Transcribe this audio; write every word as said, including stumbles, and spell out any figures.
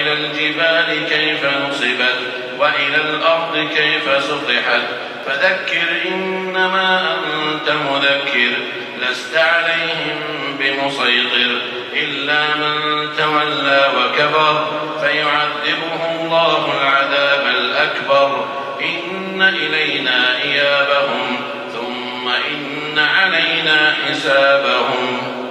إلى الجبال كيف نصبت وإلى الأرض كيف سطحت فذكر إنما أنت مذكر لست عليهم بمسيطر إلا من تولى وكفر فيعذبه الله العذاب الأكبر إن إلينا إيابهم ثم إن علينا حسابهم.